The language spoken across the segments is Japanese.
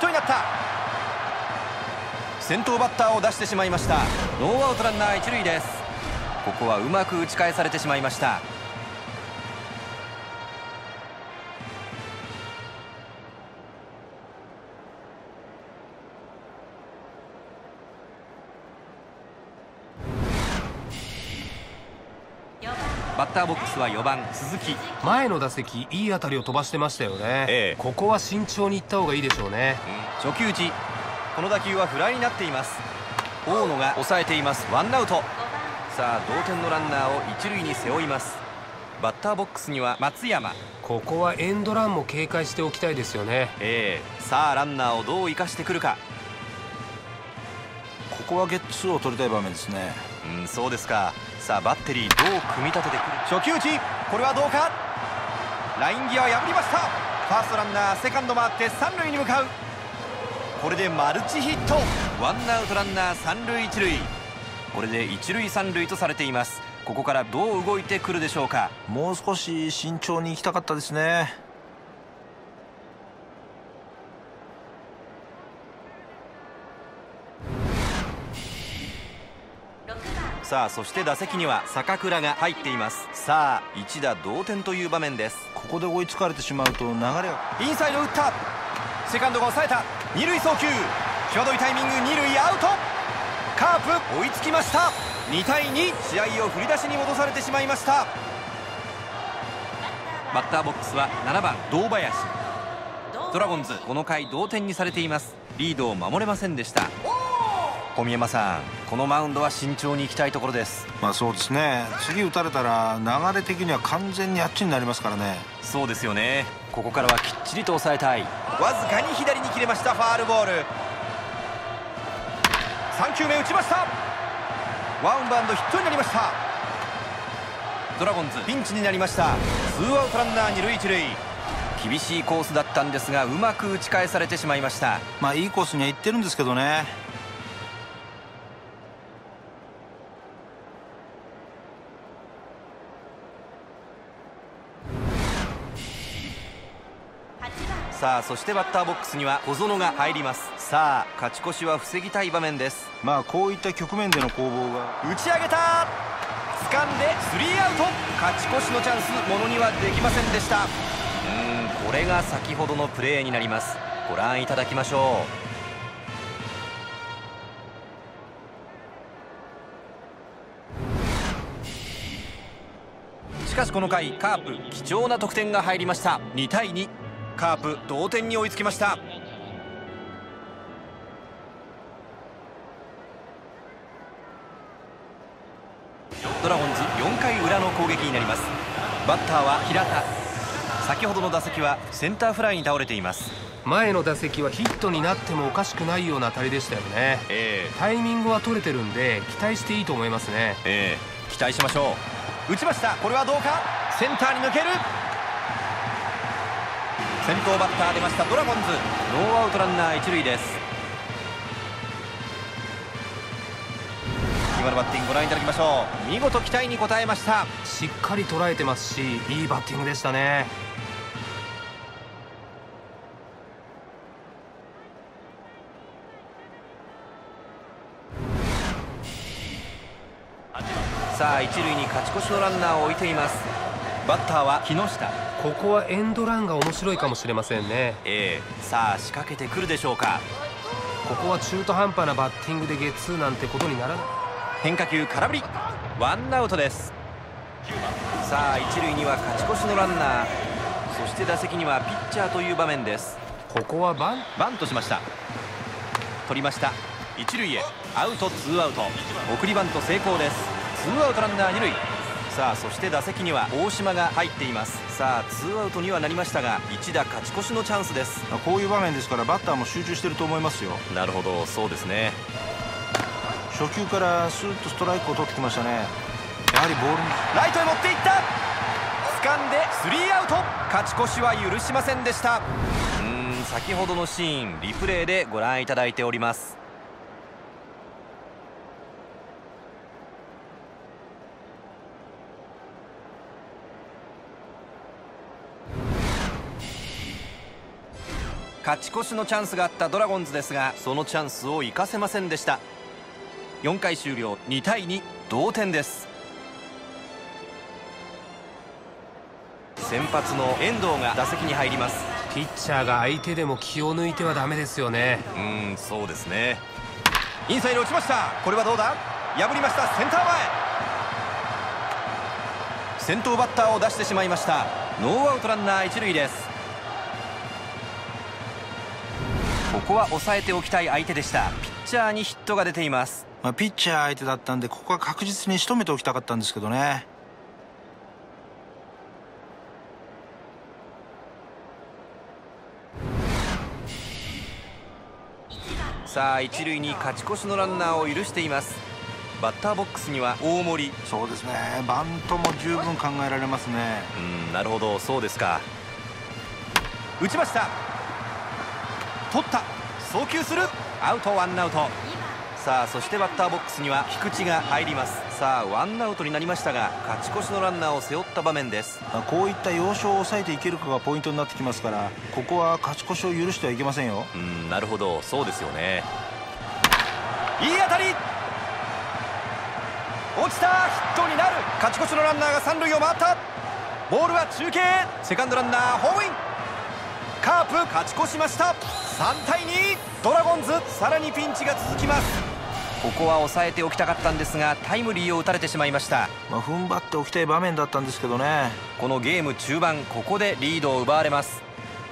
トになった。先頭バッターを出してしまいました。ノーアウトランナー一塁です。ここはうまく打ち返されてしまいました。バッターボックスは4番鈴木。 前の打席いい当たりを飛ばしてましたよね、ここは慎重にいった方がいいでしょうね、 初球打ち。この打球はフライになっています。大野が抑えています。ワンアウト。さあ同点のランナーを一塁に背負います。バッターボックスには松山。 ここはエンドランも警戒しておきたいですよね。 さあランナーをどう生かしてくるか。 ここはゲッツーを取りたい場面ですね。 そうですか。さあバッテリーどう組み立ててくる。初球打ち。これはどうか。ライン際破りました。ファーストランナーセカンド回って三塁に向かう。これでマルチヒット。ワンアウトランナー三塁一塁。これで一塁三塁とされています。ここからどう動いてくるでしょうか。 もう少し慎重に行きたかったですね。 さあそして打席には坂倉が入っています。さあ一打同点という場面です。 ここで追いつかれてしまうと流れが。 インサイド打った。セカンドが抑えた。二塁送球。際どいタイミング。二塁アウト。カープ追いつきました。2対2。試合を振り出しに戻されてしまいました。バッターボックスは7番堂林。ドラゴンズこの回同点にされています。リードを守れませんでした。小宮山さん、このマウンドは慎重にいきたいところです。 そうですね。次打たれたら流れ的には完全にあっちになりますからね。 そうですよね。ここからはきっちりと抑えたい。わずかに左に切れました。ファールボール。3球目打ちました。ワンバウンドヒットになりました。ドラゴンズピンチになりました。ツーアウトランナー二塁一塁。厳しいコースだったんですがうまく打ち返されてしまいました。 いいコースには行ってるんですけどね。 さあそしてバッターボックスには小園が入ります。さあ勝ち越しは防ぎたい場面です。 こういった局面での攻防が。 打ち上げた。掴んでスリーアウト。勝ち越しのチャンスものにはできませんでした。これが先ほどのプレーになります。ご覧いただきましょう。しかしこの回カープ貴重な得点が入りました。2対2。カープ同点に追いつきました。ドラゴンズ4回裏の攻撃になります。バッターは平田。先ほどの打席はセンターフライに倒れています。 前の打席はヒットになってもおかしくないような当たりでしたよね、タイミングは取れてるんで期待していいと思いますね。 期待しましょう。打ちました。これはどうか。センターに抜ける。先頭バッター出ました。ドラゴンズノーアウトランナー一塁です。今のバッティングご覧いただきましょう。見事期待に応えました。 しっかり捉えてますしいいバッティングでしたね。 さあ一塁に勝ち越しのランナーを置いています。バッターは木下。 ここはエンドランが面白いかもしれませんね。 さあ仕掛けてくるでしょうか。 ここは中途半端なバッティングでゲッツーなんてことにならない。 変化球空振り。ワンアウトです。さあ一塁には勝ち越しのランナー。そして打席にはピッチャーという場面です。 ここはバントしました。取りました。一塁へアウト。ツーアウト。送りバント成功です。ツーアウトランナー二塁。さあそして打席には大島が入っています。さあツーアウトにはなりましたが一打勝ち越しのチャンスです。 こういう場面ですからバッターも集中してると思いますよ。 なるほど、そうですね。 初球からスーッとストライクを取ってきましたね。やはりボールにライトへ持っていった。掴んでスリーアウト。勝ち越しは許しませんでした。先ほどのシーンリプレイでご覧いただいております。 勝ち越しのチャンスがあったドラゴンズですが、そのチャンスを生かせませんでした。4回終了、2対2、同点です。先発の遠藤が打席に入ります。 ピッチャーが相手でも気を抜いてはダメですよね。 そうですね。インサイド落ちました。これはどうだ。破りました。センター前。先頭バッターを出してしまいました。ノーアウトランナー1塁です。ここは抑えておきたい相手でした。ピッチャーにヒットが出ています。 ピッチャー相手だったんで、ここは確実に仕留めておきたかったんですけどね。 さあ一塁に勝ち越しのランナーを許しています。バッターボックスには大森。 そうですね、バントも十分考えられますね。 なるほど、そうですか。打ちました。取った。送球する。アウト、ワンアウト。さあそしてバッターボックスには菊池が入ります。さあワンアウトになりましたが、勝ち越しのランナーを背負った場面です。 こういった要所を抑えていけるかがポイントになってきますから、ここは勝ち越しを許してはいけませんよ。 なるほど、そうですよね。いい当たり。落ちた。ヒットになる。勝ち越しのランナーが三塁を回った。ボールは中継。セカンドランナーホームイン。カープ勝ち越しました。3対2。ドラゴンズさらにピンチが続きます。ここは抑えておきたかったんですが、タイムリーを打たれてしまいました。 踏ん張っておきたい場面だったんですけどね。 このゲーム中盤、ここでリードを奪われます。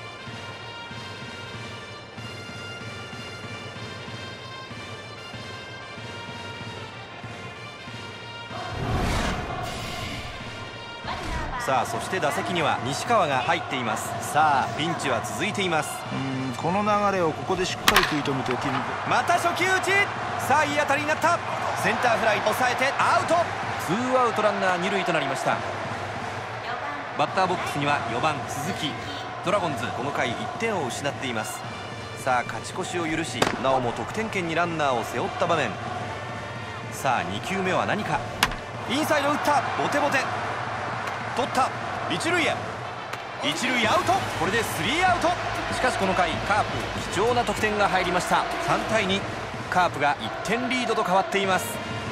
さあそして打席には西川が入っています。さあピンチは続いています。 この流れをここでしっかり食い止めておきに。 また初球打ち。さあいい当たりになった。センターフライ抑えてアウト。ツーアウトランナー2塁となりました。バッターボックスには4番鈴木。ドラゴンズこの回1点を失っています。さあ勝ち越しを許し、なおも得点圏にランナーを背負った場面。さあ2球目は何か。インサイド打った。ボテボテ取った。一塁へ。一塁アウト。これで3アウト。しかしこの回カープ貴重な得点が入りました。3対2。カープが1点リードと変わっています。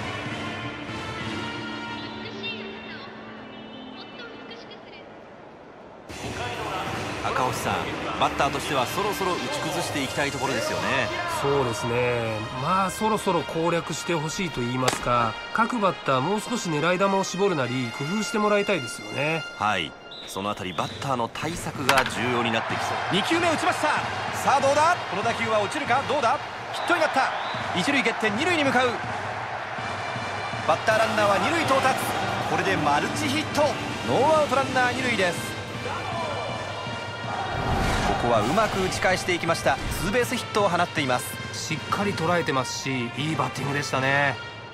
赤星さん、バッターとしてはそろそろ打ち崩していきたいところですよね。 そうですね、そろそろ攻略してほしいと言いますか、各バッターもう少し狙い球を絞るなり工夫してもらいたいですよね。 はい、そのあたりバッターの対策が重要になってきそう。2球目打ちました。さあどうだ。この打球は落ちるか。どうだ。ヒットになった。一塁蹴って二塁に向かう。バッターランナーは二塁到達。これでマルチヒット。ノーアウトランナー二塁です。ここはうまく打ち返していきました。ツーベースヒットを放っています。 しっかり捉えてますし、いいバッティングでしたね。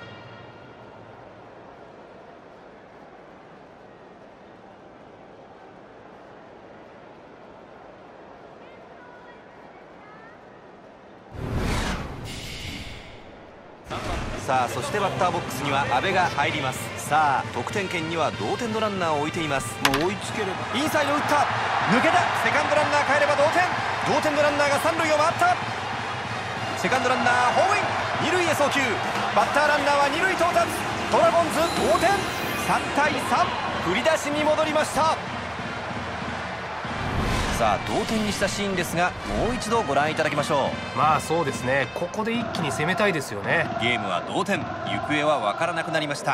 さあそしてバッターボックスには阿部が入ります。さあ得点圏には同点のランナーを置いています。 もう追いつければ。 インサイド打った。抜けた。セカンドランナー帰れば同点。同点のランナーが三塁を回った。セカンドランナーホームイン。二塁へ送球。バッターランナーは二塁到達。ドラゴンズ同点。3対3。振り出しに戻りました。さあ同点にしたシーンですが、もう一度ご覧いただきましょう。 そうですね、ここで一気に攻めたいですよね。 ゲームは同点。行方は分からなくなりました。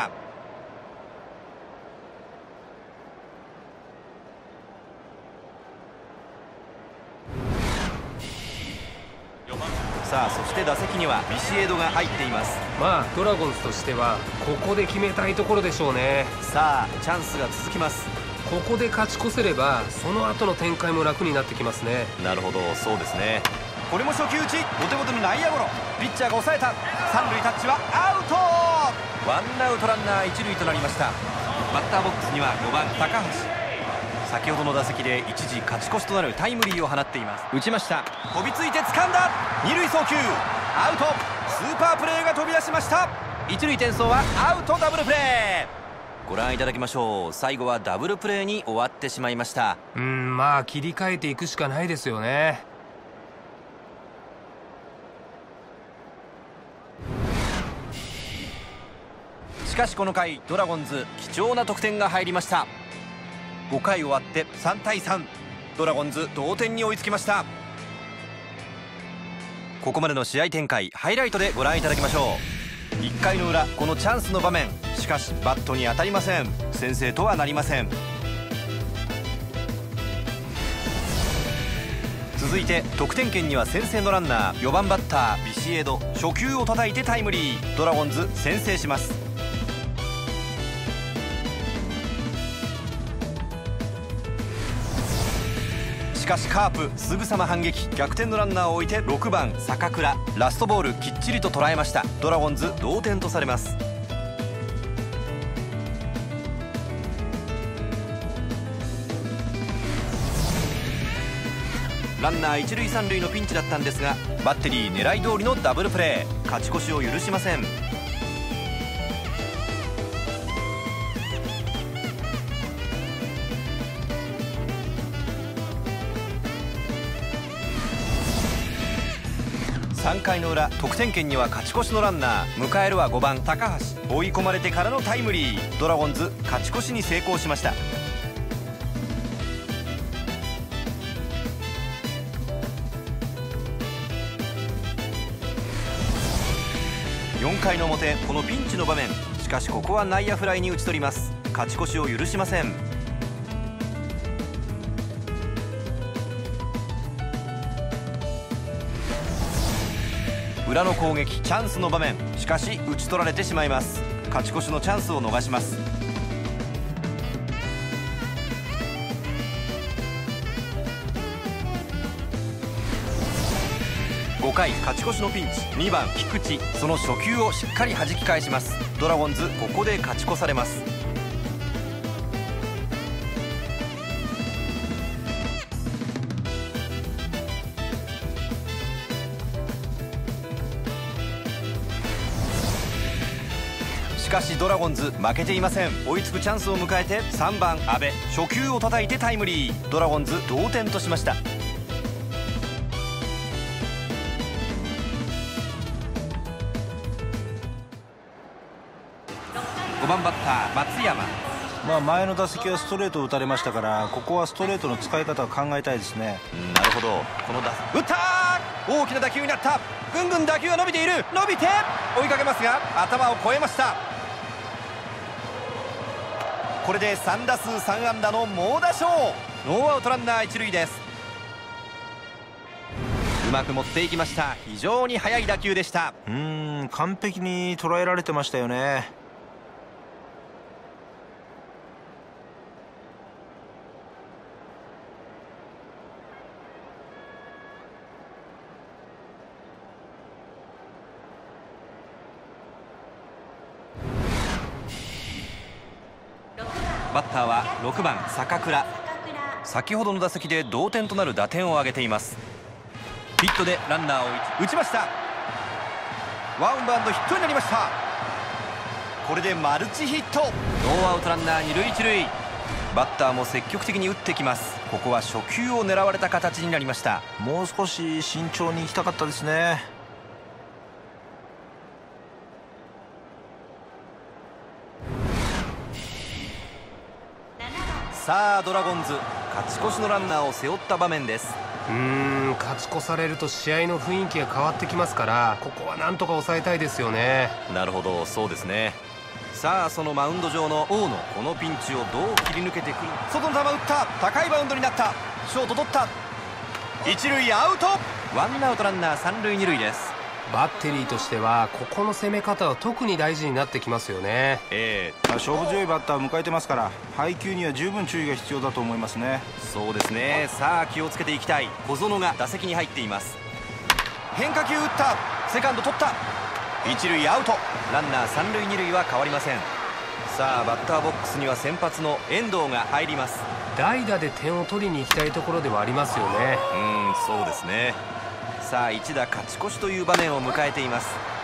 さあそして打席にはビシエドが入っています。 ドラゴンズとしてはここで決めたいところでしょうね。 さあチャンスが続きます。 ここで勝ち越せればその後の展開も楽になってきますね。 なるほど、そうですね。これも初球打ち。ボテボテの内野ゴロ。ピッチャーが抑えた。三塁タッチはアウト。ワンアウトランナー一塁となりました。バッターボックスには4番高橋。先ほどの打席で一時勝ち越しとなるタイムリーを放っています。打ちました。飛びついて掴んだ。二塁送球アウト。スーパープレーが飛び出しました。一塁転送はアウト。ダブルプレーご覧いただきましょう。最後はダブルプレーに終わってしまいました。 切り替えていくしかないですよね。 かしこの回ドラゴンズ貴重な得点が入りました。5回終わって3対3、ドラゴンズ同点に追いつきました。ここまでの試合展開ハイライトでご覧いただきましょう。1回の裏、このチャンスの場面、しかしバットに当たりません。先制とはなりません。続いて得点圏には先制のランナー、4番バッタービシエド、初球を叩いてタイムリー。ドラゴンズ先制します。しかしカープすぐさま反撃、逆転のランナーを置いて6番坂倉、ラストボールきっちりと捉えました。ドラゴンズ同点とされます。ランナー一塁三塁のピンチだったんですが、バッテリー狙い通りのダブルプレー、勝ち越しを許しません。3回の裏、得点圏には勝ち越しのランナー、迎えるは5番高橋、追い込まれてからのタイムリー。ドラゴンズ勝ち越しに成功しました。4回の表、このピンチの場面、しかしここは内野フライに打ち取ります。勝ち越しを許しません。裏の攻撃、チャンスの場面、しかし打ち取られてしまいます。勝ち越しのチャンスを逃します。5回勝ち越しのピンチ、2番菊池、その初球をしっかり弾き返します。ドラゴンズここで勝ち越されます。しかしドラゴンズ負けていません。追いつくチャンスを迎えて3番阿部、初球を叩いてタイムリー。ドラゴンズ同点としました。5番バッター松山、 前の打席はストレートを打たれましたから、ここはストレートの使い方を考えたいですね。 なるほど。この打打ったー、大きな打球になった。ぐんぐん打球が伸びている、伸びて追いかけますが頭を越えました。これで3打数3安打の猛打賞。ノーアウトランナー一塁です。うまく持っていきました。非常に速い打球でした。 完璧に捉えられてましたよね。 バッターは6番坂倉、先ほどの打席で同点となる打点を挙げています。ヒットでランナーを打ちました。ワンバウンドヒットになりました。これでマルチヒット。ノーアウトランナー二塁一塁。バッターも積極的に打ってきます。ここは初球を狙われた形になりました。 もう少し慎重に行きたかったですね。 さあドラゴンズ勝ち越しのランナーを背負った場面です。 勝ち越されると試合の雰囲気が変わってきますから、ここはなんとか抑えたいですよね。 なるほど、そうですね。さあそのマウンド上の大野、このピンチをどう切り抜けてくる。外の球打った、高いバウンドになった。ショート取った、一塁アウト。ワンアウトランナー三塁二塁です。 バッテリーとしてはここの攻め方は特に大事になってきますよね。 勝負強いバッターを迎えてますから、配球には十分注意が必要だと思いますね。 そうですね。さあ気をつけていきたい。小園が打席に入っています。変化球打った、セカンド取った、一塁アウト。ランナー三塁二塁は変わりません。さあバッターボックスには先発の遠藤が入ります。 代打で点を取りに行きたいところではありますよね。 そうですね。さあ一打勝ち越しという場面を迎えています。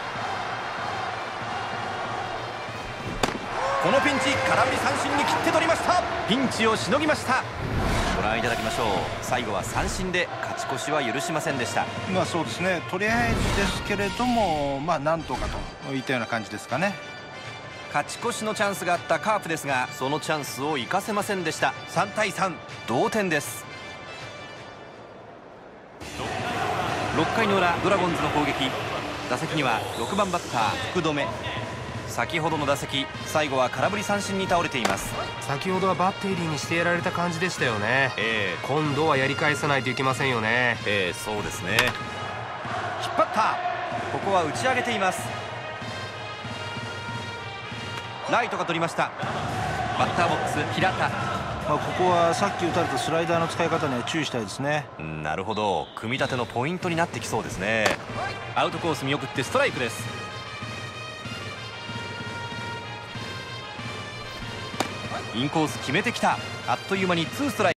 このピンチ、空振り三振に切って取りました。ピンチをしのぎました。ご覧いただきましょう。最後は三振で勝ち越しは許しませんでした。 そうですね。とりあえずですけれども、なんとかといったような感じですかね。 勝ち越しのチャンスがあったカープですが、そのチャンスを生かせませんでした。3対3、同点です。6回の裏、ドラゴンズの攻撃。打席には6番バッター福留。先ほどの打席、最後は空振り三振に倒れています。 先ほどはバッテリーにしてやられた感じでしたよね。今度はやり返さないといけませんよね。 そうですね。引っ張った。ここは打ち上げています。ライトが取りました。バッターボックス平田。 ここはさっき打たれたスライダーの使い方には注意したいですね。 なるほど、組み立てのポイントになってきそうですね。アウトコース見送ってストライクです。インコース決めてきた。あっという間に2ストライク。